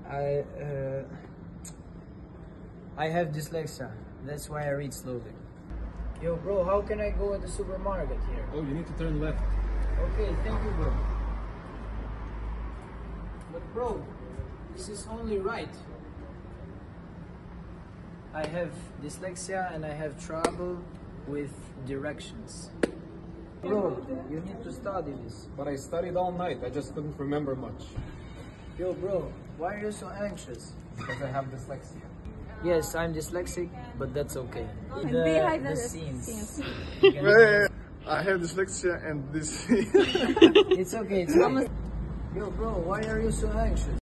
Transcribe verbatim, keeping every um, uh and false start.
I uh, I have dyslexia. That's why I read slowly. Yo, bro, how can I go in the supermarket here? Oh, you need to turn left. Okay, thank you, bro. But bro, this is only right. I have dyslexia and I have trouble with directions. Bro, you need to study this. But I studied all night. I just couldn't remember much. Yo, bro, why are you so anxious? Because I have dyslexia. Yes, I'm dyslexic, but that's okay. And The, behind the the scenes. scenes. You can- I have dyslexia and this. It's okay, it's okay. Yo, bro, why are you so anxious?